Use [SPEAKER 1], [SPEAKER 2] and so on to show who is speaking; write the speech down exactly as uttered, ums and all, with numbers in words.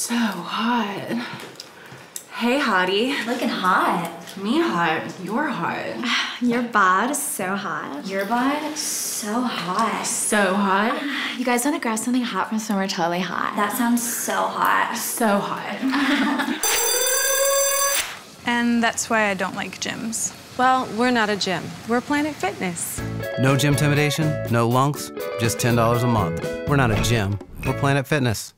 [SPEAKER 1] So hot. Hey, hottie.
[SPEAKER 2] Looking hot.
[SPEAKER 1] Me hot. You're hot.
[SPEAKER 2] Your bod is so hot.
[SPEAKER 1] Your bod?
[SPEAKER 2] So hot.
[SPEAKER 1] So hot.
[SPEAKER 2] You guys want to grab something hot from somewhere totally hot? That sounds so hot.
[SPEAKER 1] So hot.
[SPEAKER 3] And that's why I don't like gyms.
[SPEAKER 4] Well, we're not a gym. We're Planet Fitness.
[SPEAKER 5] No gym intimidation, no lunks, just ten dollars a month. We're not a gym. We're Planet Fitness.